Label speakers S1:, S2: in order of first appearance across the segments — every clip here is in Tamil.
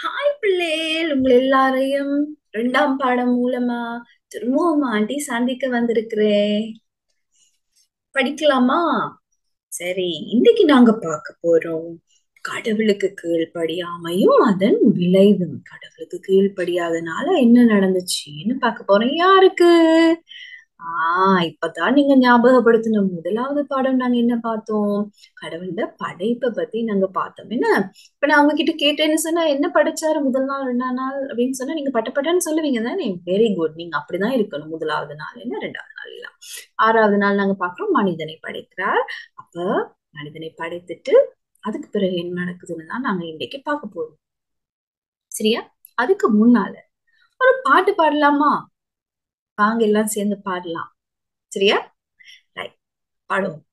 S1: ஹாய் பிள்ளைகள், உங்கள் எல்லாரையும் இரண்டாம் பாடம் மூலமா திரும்பவும் ஆண்டி சந்திக்க வந்திருக்கிறேன். படிக்கலாமா? சரி, இன்னைக்கு நாங்க பார்க்க போறோம் கடவுளுக்கு கீழ்ப்படியாமையும் அதன் விளைவும். கடவுளுக்கு கீழ்ப்படியாதனால என்ன நடந்துச்சுன்னு பார்க்க போறோம். யாருக்கு? இப்பதான் நீங்க ஞாபகப்படுத்தின முதலாவது பாடம் நாங்க என்ன பார்த்தோம்? கடவுளோட படைப்பை பத்தி நாங்க பார்த்தோம். என்ன இப்ப நான் உங்ககிட்ட கேட்டேன்னு சொன்னா என்ன படைச்சாரு முதல் நாள் ரெண்டாம் நாள் அப்படின்னு சொன்னா நீங்க பட்டப்பட்டன்னு சொல்லுவீங்க தானே? Very good. நீங்க அப்படிதான் இருக்கணும். முதலாவது நாள் என்ன, ரெண்டாவது நாள் எல்லாம். ஆறாவது நாள் நாங்க பார்க்கிறோம் மனிதனை படைக்கிறார். அப்ப மனிதனை படைத்துட்டு அதுக்கு பிறகு என்ன நடக்குதுன்னு தான் நாங்க இன்னைக்கு பார்க்க போறோம். சரியா? அதுக்கு முன்னால ஒரு பாட்டு பாடலாமா? வாங்க எல்லாம் சேர்ந்து பாடலாம். சரியா? ரைட், பாடுவோம்.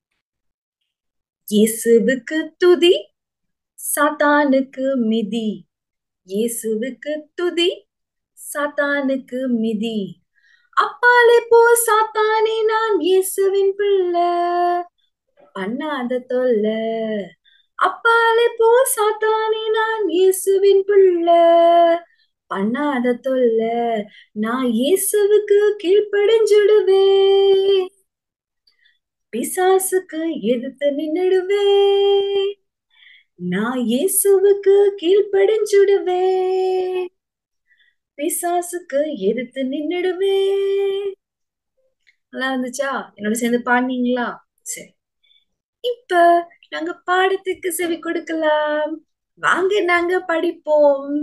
S1: இயேசுவுக்கு துதி, சாத்தானுக்கு மிதி. இயேசுவுக்கு துதி, சாத்தானுக்கு மிதி. அப்பாலே போ சாத்தானே, நான் இயேசுவின் பிள்ளை, பண்ணாத தொல்ல. அப்பாலே போ சாத்தானே, நான் இயேசுவின் பிள்ளை, பண்ணாத தொல்ல. நான் இயேசுவுக்கு கீழ்ப்படிஞ்சிடுவேன், பிசாசுக்கு எதிர்த்து நின்னுடுவேன். நான் இயேசுவுக்கு கீழ்ப்படிஞ்சுடுவேன், பிசாசுக்கு எதிர்த்து நின்னுடுவேன். நல்லா இருந்துச்சா? என்னோட சேர்ந்து பாடினீங்களா? சரி, இப்ப நாங்க பாடத்துக்கு செவி கொடுக்கலாம். வாங்க நாங்க படிப்போம்.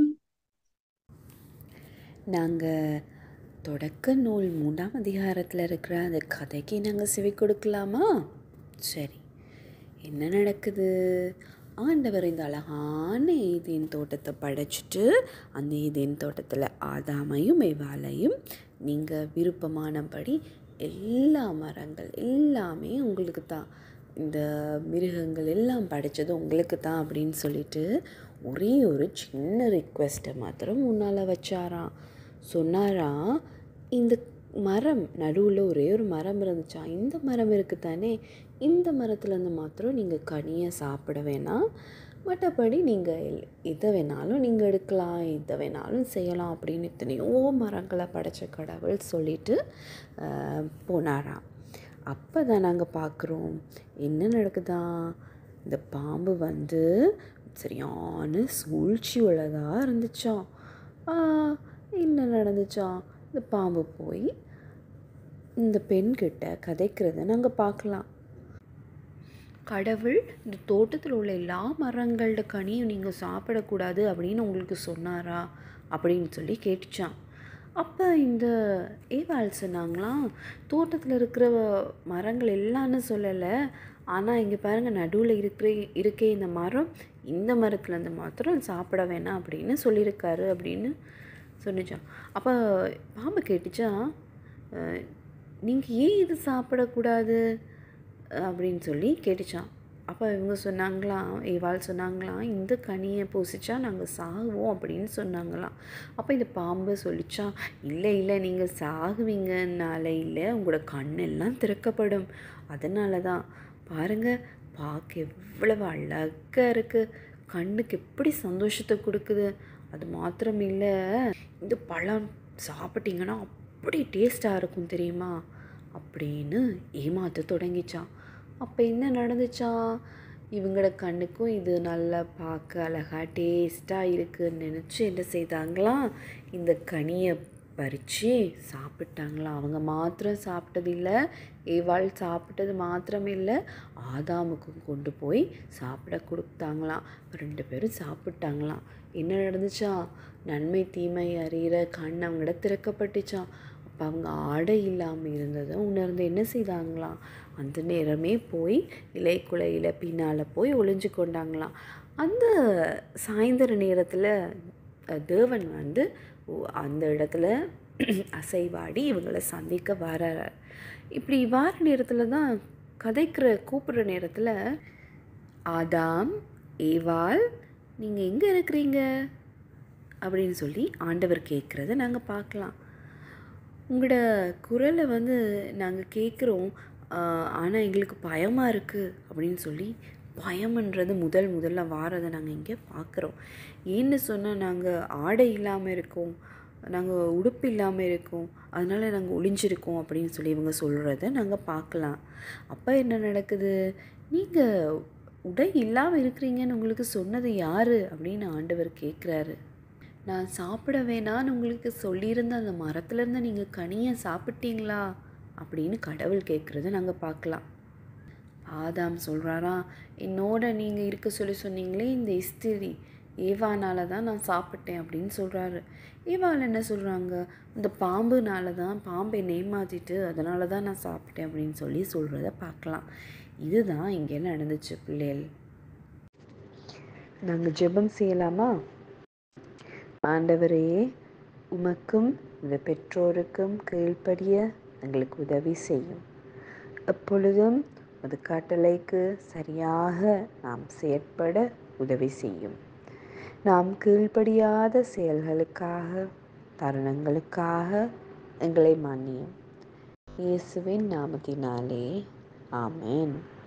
S2: நாங்கள் தொடக்க நூல் 3ஆம் அதிகாரத்தில் இருக்கிற அந்த கதைக்கு நாங்கள் செவி கொடுக்கலாமா? சரி, என்ன நடக்குது? ஆண்டவர் இந்த அழகான ஏதேன் தோட்டத்தை படைச்சிட்டு அந்த ஏதேன் தோட்டத்தில் ஆதாமையும் ஏவாளையும் நீங்கள் விருப்பமானபடி எல்லா மரங்கள் எல்லாமே உங்களுக்கு தான், இந்த மிருகங்கள் எல்லாம் படைச்சது உங்களுக்கு தான் அப்படின்னு சொல்லிட்டு ஒரே ஒரு சின்ன ரிக்வெஸ்ட்டை மாத்திரம் முன்னால் வச்சாராம். சொன்னாராம், இந்த மரம் நடுவில் ஒரே ஒரு மரம் இருந்துச்சா, இந்த மரம் இருக்குது தானே, இந்த மரத்துலேருந்து மாத்திரம் நீங்கள் கனியை சாப்பிட வேணாம், மற்றபடி நீங்கள் எதை வேணாலும் நீங்கள் எடுக்கலாம், எதை வேணாலும் செய்யலாம் அப்படின்னு எத்தனையோ மரங்களை படைச்ச கடவுள் சொல்லிட்டு போனாராம். அப்போ தான் நாங்கள் பார்க்குறோம் என்ன நடக்குதா. இந்த பாம்பு வந்து சரியான சூழ்ச்சி உள்ளதாக இருந்துச்சாம். என்ன நடந்துச்சாம், இந்த பாம்பு போய் இந்த பெண்கிட்ட கதைக்கிறத நாங்கள் பார்க்கலாம். கடவுள் இந்த தோட்டத்தில் உள்ள எல்லா மரங்களோட கனியும் நீங்கள் சாப்பிடக்கூடாது அப்படின்னு உங்களுக்கு சொன்னாரா அப்படின்னு சொல்லி கேட்டுச்சான். அப்போ இந்த ஏவாள் சொன்னாங்களாம், தோட்டத்தில் இருக்கிற மரங்கள் எல்லாம்னு சொல்லலை, ஆனால் இங்கே பாருங்கள் நடுவில் இருக்கே இந்த மரம், இந்த மரத்துலேருந்து மாத்திரம் சாப்பிட வேணாம் அப்படின்னு சொல்லியிருக்காரு அப்படின்னு சொன்னிச்சான். அப்போ பாம்பு கேட்டுச்சா, நீங்கள் ஏன் இது சாப்பிடக்கூடாது அப்படின்னு சொல்லி கேட்டுச்சான். அப்போ இவங்க சொன்னாங்களாம், ஏவாள் சொன்னாங்களாம், இந்த கனியை பூசிச்சா நாங்கள் சாகுவோம் அப்படின்னு சொன்னாங்களாம். அப்போ இந்த பாம்பு சொல்லிச்சான், இல்லை இல்லை, நீங்கள் சாகுவீங்கனால இல்லை, உங்களோட கண்ணெல்லாம் திறக்கப்படும், அதனால தான். பாருங்கள், பார்க்க எவ்வளவு அழகாக இருக்குது, கண்ணுக்கு எப்படி சந்தோஷத்தை கொடுக்குது, அது மாத்திரம் இல்லை, இந்த பழம் சாப்பிட்டீங்கன்னா அப்படி டேஸ்ட்டாக இருக்கும் தெரியுமா அப்படின்னு ஏமாற்ற தொடங்கிச்சான். அப்போ என்ன நடந்துச்சான், இவங்களோட கண்ணுக்கும் இது நல்லா பார்க்க அழகாக டேஸ்ட்டாக இருக்குதுன்னு நினச்சி என்ன செய்தாங்களாம், இந்த கனியை பறித்து சாப்பிட்டாங்களாம். அவங்க மாத்திரம் சாப்பிட்டதில்லை, ஏவாள் சாப்பிட்டது மாத்திரம் இல்லை, ஆதாமுக்கும் கொண்டு போய் சாப்பிட கொடுத்தாங்களாம். 2 பேரும் சாப்பிட்டாங்களாம். என்ன நடந்துச்சா, நன்மை தீமை அறிகிற கண் அவங்களோட திறக்கப்பட்டுச்சான். அப்போ அவங்க ஆடை இல்லாமல் இருந்ததை உணர்ந்து என்ன செய்தாங்களாம், அந்த நேரமே போய் இலைக்குலையில் பின்னால் போய் ஒளிஞ்சு கொண்டாங்களாம். அந்த சாயந்தர நேரத்தில் தேவன் வந்து அந்த இடத்துல அசைவாடி இவங்களை சந்திக்க வரார். இப்படி வார நேரத்தில் தான் கூப்பிட்ற நேரத்தில், ஆதாம், ஏவாள், நீங்கள் எங்கே இருக்கிறீங்க அப்படின்னு சொல்லி ஆண்டவர் கேட்குறத நாங்கள் பார்க்கலாம். உங்களோட குரலை வந்து நாங்கள் கேட்குறோம், ஆனால் எங்களுக்கு பயமாக இருக்குது அப்படின்னு சொல்லி பயம்ன்றது முதல்ல வாரதை நாங்கள் இங்கே பார்க்குறோம். ஏன்னு சொன்னால் நாங்கள் ஆடை இல்லாமல் இருக்கோம், நாங்கள் உடுப்பு இல்லாமல் இருக்கோம், அதனால் நாங்கள் ஒளிஞ்சிருக்கோம் அப்படின்னு சொல்லி இவங்க சொல்கிறத நாங்கள் பார்க்கலாம். அப்போ என்ன நடக்குது? நீங்கள் உடை இல்லாமல் இருக்கிறீங்கன்னு உங்களுக்கு சொன்னது யார் அப்படின்னு ஆண்டவர் கேட்குறாரு. நான் சாப்பிட வேணான்னு உங்களுக்கு சொல்லியிருந்த அந்த மரத்துலேருந்து நீங்கள் கனியை சாப்பிட்டீங்களா அப்படின்னு கடவுள் கேட்குறத நாங்கள் பார்க்கலாம். ஆதாம் சொல்கிறாராம், என்னோட நீங்கள் இருக்க சொல்லி சொன்னீங்களே இந்த ஸ்திரீ ஏவானால தான் நான் சாப்பிட்டேன் அப்படின்னு சொல்கிறாரு. ஏவாள் என்ன சொல்கிறாங்க, இந்த பாம்புனால தான், பாம்பை ஏமாத்திட்டு அதனால தான் நான் சாப்பிட்டேன் அப்படின்னு சொல்லி சொல்கிறத பார்க்கலாம். இதுதான் இங்கே நடந்துச்சு பிள்ளைகள். நாங்கள் ஜெபம் செய்யலாமா? ஆண்டவரே, உமக்கும் இந்த பெற்றோருக்கும் கீழ்ப்படிய எங்களுக்கு உதவி செய்யும். எப்பொழுதும் அது கட்டளைக்கு சரியாக நாம் செயற்பட உதவி செய்யும். நாம் கீழ்ப்படியாத செயல்களுக்காக, தருணங்களுக்காக எங்களை மன்னியும். இயேசுவின் நாமத்தினாலே ஆமென்.